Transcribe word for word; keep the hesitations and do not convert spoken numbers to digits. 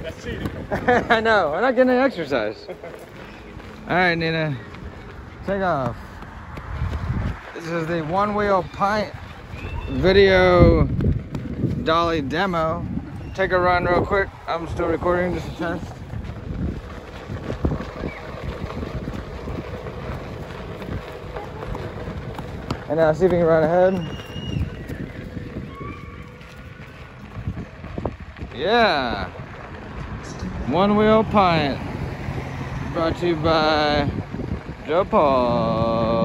That's cheating. I know, we're not getting any exercise. Alright, Neena, take off. This is the Onewheel Pint video Dolly demo. Take a run real quick. I'm still recording, just a test. And now see if you can run ahead. Yeah. Onewheel Pint. Brought to you by Joe Paul.